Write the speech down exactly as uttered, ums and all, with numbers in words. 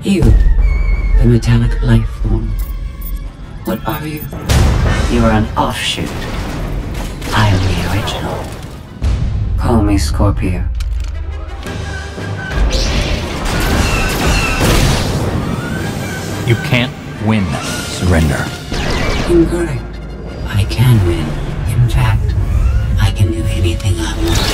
You, the metallic life form. What are you? You are an offshoot. I am the original. Call me Scorpio. You can't win. Surrender. Incorrect. I can win. In fact, I can do anything I want.